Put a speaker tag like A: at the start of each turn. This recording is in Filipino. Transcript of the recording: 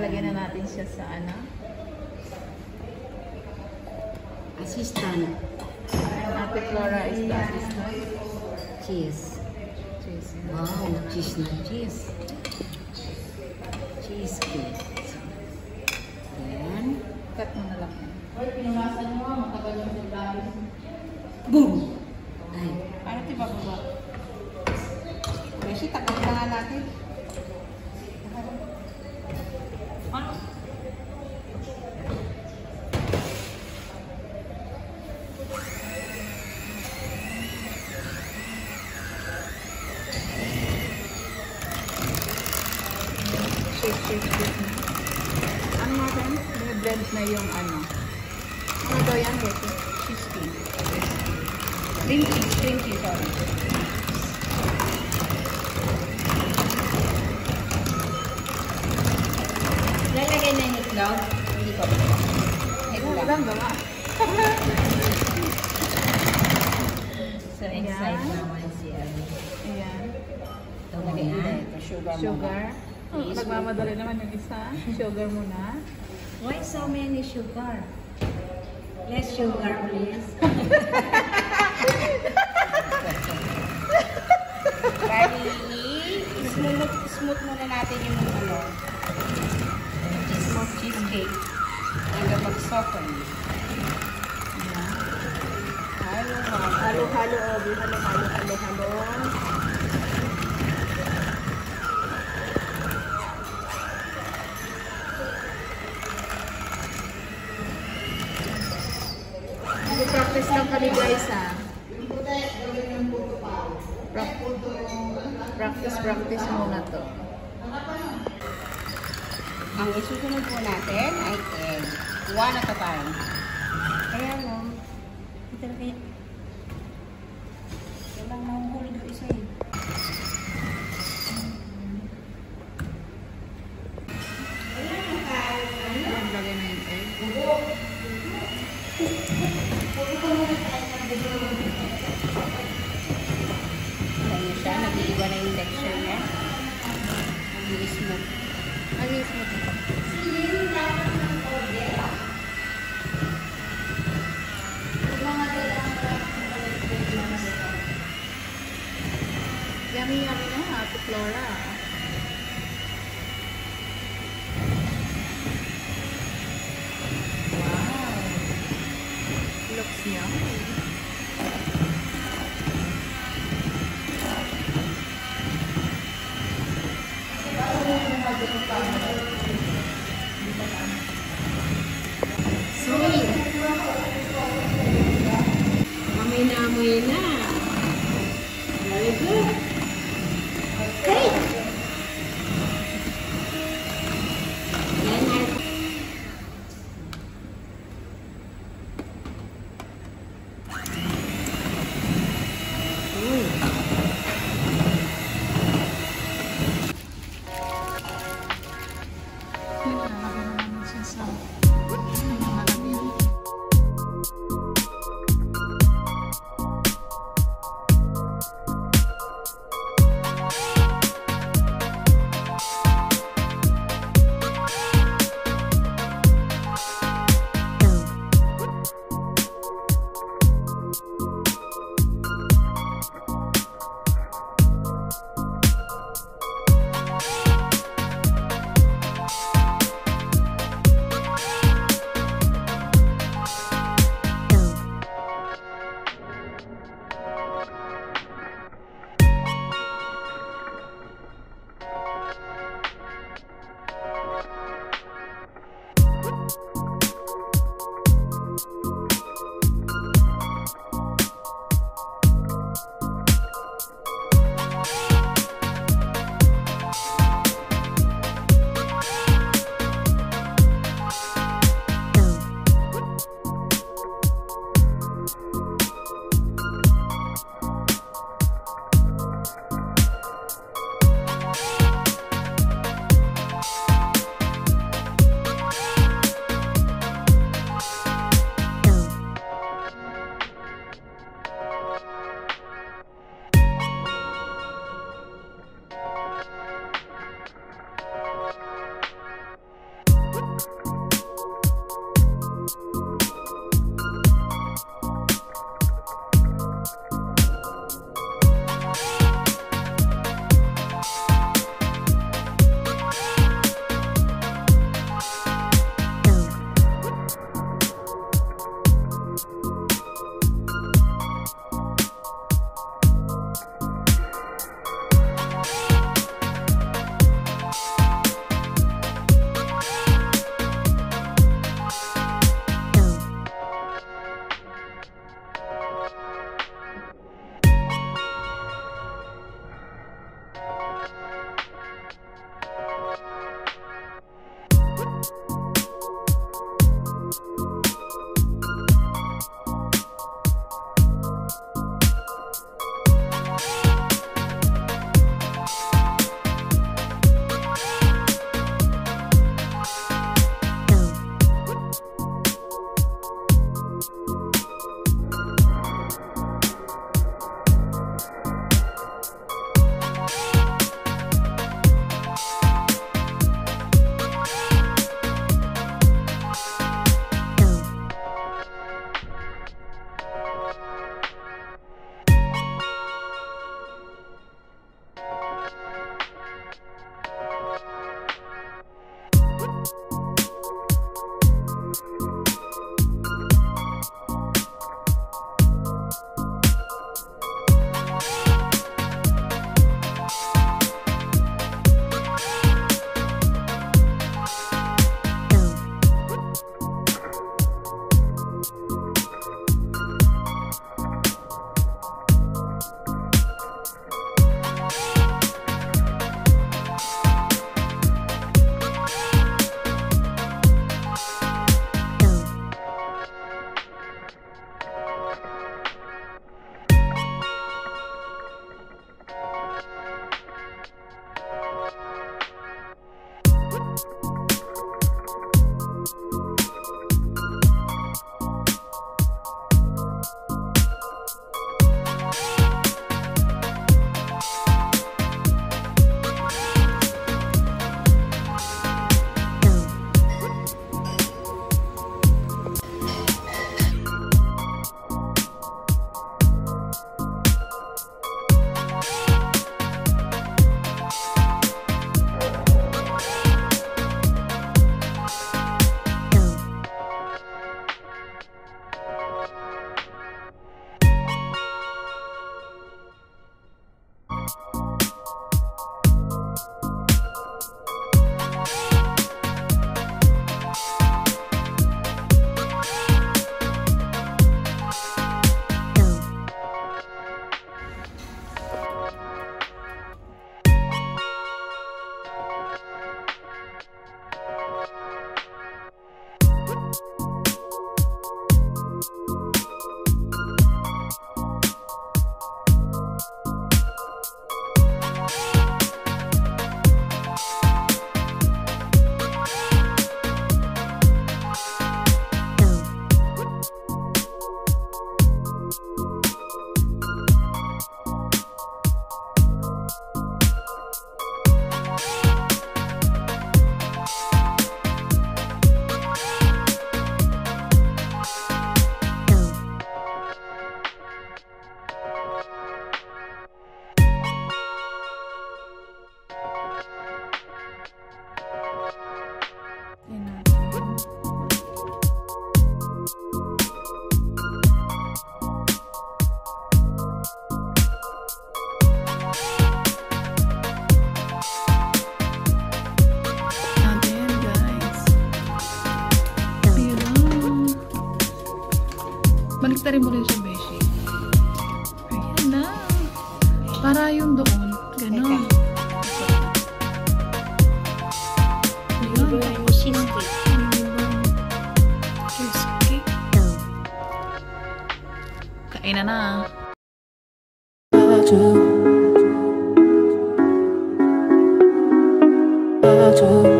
A: Lalagyan na natin siya sa ano?
B: Assistant.
A: And Ate Flora is the assistant.
B: Cheese.
A: Cheese.
B: Wow, cheese na cheese. Cheesecake. Then,
A: Cut mo na lang.
C: Pinunasan mo, matagal yung sandali.
B: boom! Ay,
C: Ano ito bababa? Beshi, takot na nga natin. Ano?
A: Shake. Ano natin? Blend na yung ano. Ano daw yan, Becky?
C: Cheesecake. Cream cheese, sorry. Lalagay na yung itlog? Hindi ko. Itlog.
A: Ilang ba nga?
C: So, inside naman si ano.
A: Ayan.
C: Lagay na ito. Sugar.
A: Sugar. Oh, nagmamadali naman yung isa. Sugar muna.
B: why so many sugar? Less sugar, please.
C: Bali, smooth muna natin yung ano. Smooth cheesecake. Hanggang mag-soften.
A: Halo. Practice lang kami guys ha. Practice muna to.
C: Ang isusunod po natin ay egg. One at a time. Kaya lang, ito na kaya. Walang mahuhuli doon isa eh.
A: Ayan, lagay na yung egg.
C: Ayan siya, nag-iiba na yung texture niya. Nag-i-smooth.
A: Ayos mo to. Yummy na, Ate Flora. Wow. Looks yummy.
B: Sweet. Amoy na. Very good. Great. Then
D: Filterin mo rin siya, Beshi. Ayan na. Para yung doon. Ganon. Ayan.
B: Cheesecake.
D: Cheesecake. Kainan na.
E: I do.